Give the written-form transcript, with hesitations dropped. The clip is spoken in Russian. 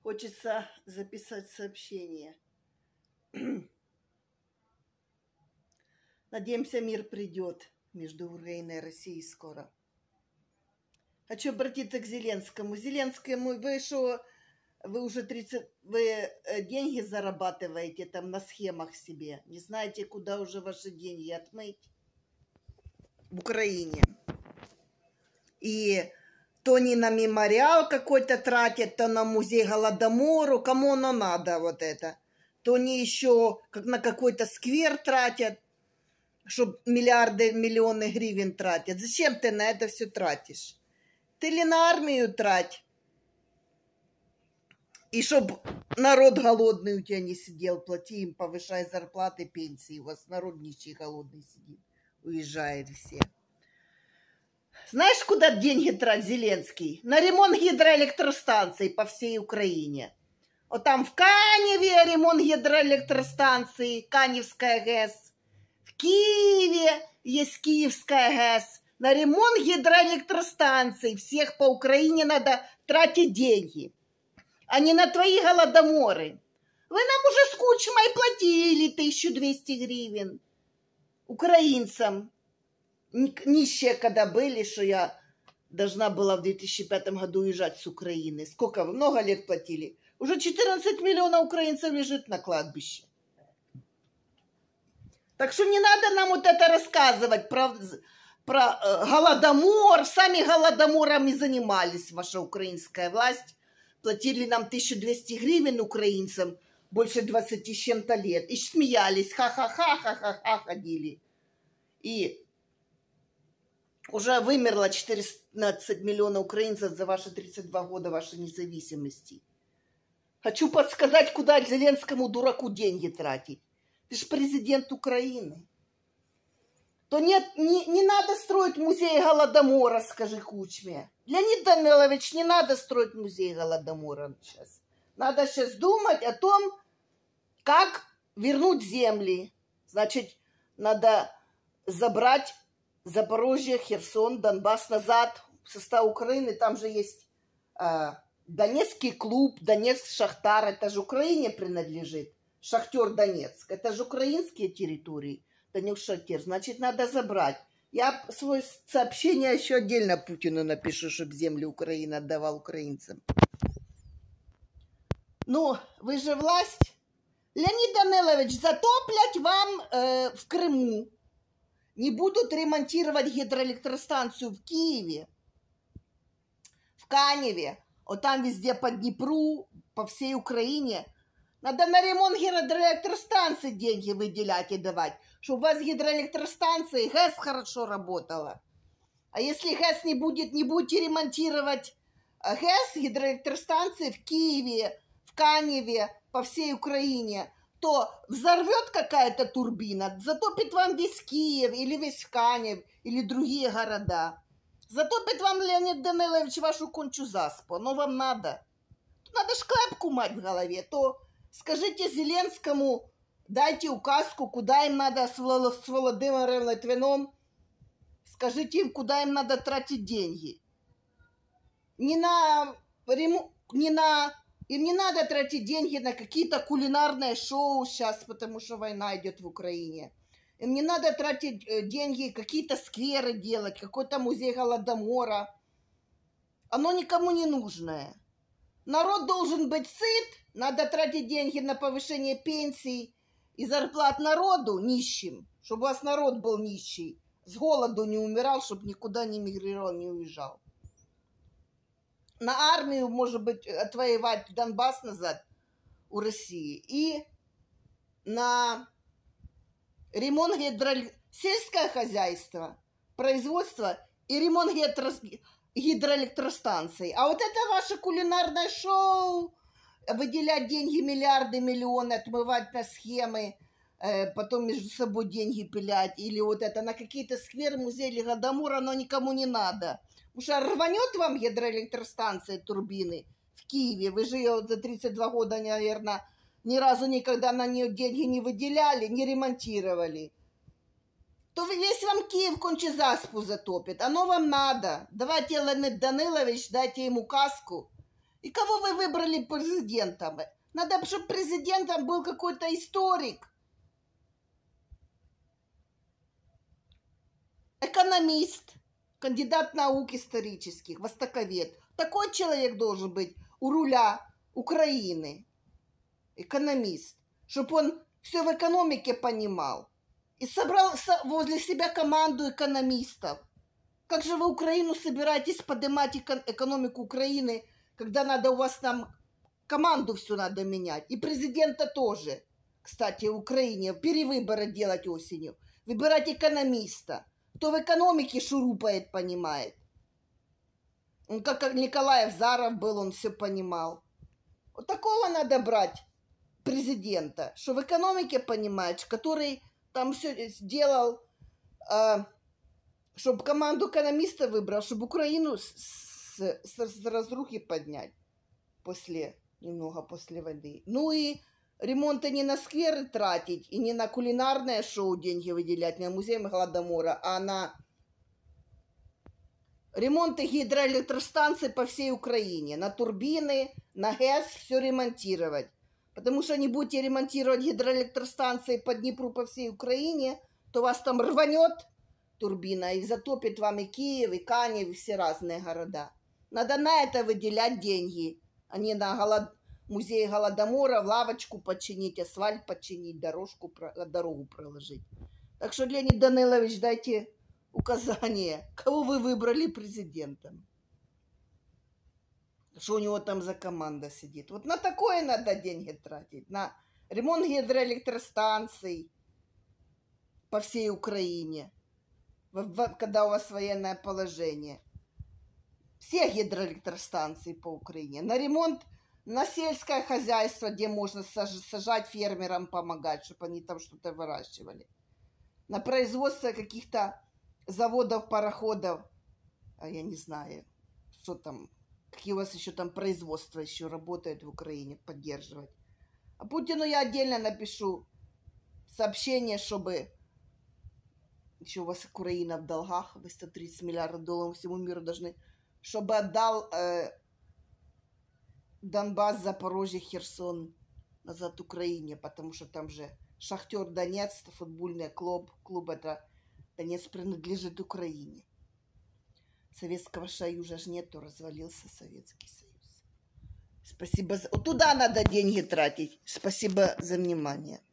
Хочется записать сообщение. Надеемся, мир придет между Украиной и Россией скоро. Хочу обратиться к Зеленскому. Зеленскому, вы что, вы уже вы деньги зарабатываете там на схемах себе? Не знаете, куда уже ваши деньги отмыть? В Украине. И то не на мемориал какой-то тратят, то на музей Голодомору. Кому оно надо вот это? То не еще как на какой-то сквер тратят, чтобы миллиарды, миллионы гривен тратят. Зачем ты на это все тратишь? Ты ли на армию трать? И чтоб народ голодный у тебя не сидел, плати им, повышай зарплаты, пенсии. У вас народ нищий, голодный сидит. Уезжает все. Знаешь, куда деньги тратит Зеленский? На ремонт гидроэлектростанций по всей Украине. Вот там в Каневе ремонт гидроэлектростанции, Каневская ГЭС. В Киеве есть Киевская ГЭС. На ремонт гидроэлектростанций всех по Украине надо тратить деньги, а не на твои голодоморы. Вы нам уже с Кучмой платили 1200 гривен украинцам. Нищие когда были, что я должна была в 2005 году уезжать с Украины. Сколько вы? Много лет платили. Уже 14 миллионов украинцев лежит на кладбище. Так что не надо нам вот это рассказывать про голодомор. Сами голодоморами занимались, ваша украинская власть. Платили нам 1200 гривен украинцам больше 20 с чем-то лет. И смеялись, ха-ха-ха ходили. И уже вымерло 14 миллионов украинцев за ваши 32 года вашей независимости. Хочу подсказать, куда Зеленскому дураку деньги тратить. Ты же президент Украины. То нет, не надо строить музей Голодомора, скажи Кучме. Леонид Данилович, не надо строить музей Голодомора сейчас. Надо сейчас думать о том, как вернуть земли. Значит, надо забрать Запорожье, Херсон, Донбасс назад в состав Украины. Там же есть Донецкий клуб, Донецк, Шахтар. Это же Украине принадлежит. Шахтер Донецк. Это же украинские территории. Донецк, Шахтер. Значит, надо забрать. Я свое сообщение еще отдельно Путину напишу, чтобы земли Украины отдавал украинцам. Ну, вы же власть. Леонид Данилович, затоплять вам в Крыму. Не будут ремонтировать гидроэлектростанцию в Киеве, в Каневе, вот там везде по Днепру, по всей Украине. Надо на ремонт гидроэлектростанций деньги выделять и давать, чтобы у вас гидроэлектростанции ГЭС хорошо работала. А если ГЭС не будете ремонтировать ГЭС, гидроэлектростанции в Киеве, в Каневе, по всей Украине, то взорвет какая-то турбина, затопит вам весь Киев, или весь Канев, или другие города. Затопит вам, Леонид Данилович, вашу кончу заспу. Но вам надо. Надо ж клепку мать в голове. То скажите Зеленскому, дайте указку, куда им надо с Володимиром Литвином. Скажите им, куда им надо тратить деньги. Им не надо тратить деньги на какие-то кулинарные шоу сейчас, потому что война идет в Украине. Им не надо тратить деньги, какие-то скверы делать, какой-то музей Голодомора. Оно никому не нужное. Народ должен быть сыт, надо тратить деньги на повышение пенсий и зарплат народу нищим, чтобы у вас народ был нищий, с голоду не умирал, чтобы никуда не мигрировал, не уезжал. На армию, может быть, отвоевать Донбасс назад у России. И на ремонт сельское хозяйство, производство и ремонт гидроэлектростанций. А вот это ваше кулинарное шоу, выделять деньги, миллиарды, миллионы, отмывать на схемы, потом между собой деньги пилять. Или вот это на какие-то скверы, музеи Голодомора, оно никому не надо. Потому что рванет вам гидроэлектростанция, турбины в Киеве. Вы же ее за 32 года, наверное, ни разу никогда на нее деньги не выделяли, не ремонтировали. То весь вам Киев конче заспу затопит. Оно вам надо. Давайте, Леонид Данилович, дайте ему указку. И кого вы выбрали президентом? Надо, чтобы президентом был какой-то историк, экономист, кандидат наук исторических, востоковед. Такой человек должен быть у руля Украины. Экономист. Чтобы он все в экономике понимал. И собрал возле себя команду экономистов. Как же вы Украину собираетесь поднимать, экономику Украины, когда надо у вас там команду всю надо менять? И президента тоже. Кстати, в Украине перевыборы делать осенью. Выбирать экономиста. Кто в экономике шурупает, понимает. Он как Николаев Заров был, он все понимал. Вот такого надо брать президента, что в экономике понимает, который там все сделал, чтобы команду экономиста выбрал, чтобы Украину с разрухи поднять немного после войны. Ну и ремонты не на скверы тратить, и не на кулинарное шоу деньги выделять, не на музей Голодомора, а на ремонты гидроэлектростанций по всей Украине, на турбины, на ГЭС все ремонтировать. Потому что не будете ремонтировать гидроэлектростанции по Днепру по всей Украине, то вас там рванет турбина и затопит вам и Киев, и Канев, и все разные города. Надо на это выделять деньги, а не на музей Голодомора, в лавочку починить, асфальт починить, дорогу проложить. Так что, Леонид Данилович, дайте указание, кого вы выбрали президентом. Что у него там за команда сидит. Вот на такое надо деньги тратить. На ремонт гидроэлектростанций по всей Украине. Когда у вас военное положение. Все гидроэлектростанции по Украине. На ремонт, на сельское хозяйство, где можно сажать фермерам, помогать, чтобы они там что-то выращивали. На производство каких-то заводов, пароходов. А я не знаю, что там. Какие у вас еще там производства еще работают в Украине, поддерживать. А Путину я отдельно напишу сообщение, чтобы еще у вас Украина в долгах, вы 130 миллиардов долларов всему миру должны, чтобы отдал Донбасс, Запорожье, Херсон назад Украине, потому что там же Шахтер Донецк, футбольный клуб это Донецк принадлежит Украине. Советского Союза же нету, развалился Советский Союз. Спасибо. Туда надо деньги тратить. Спасибо за внимание.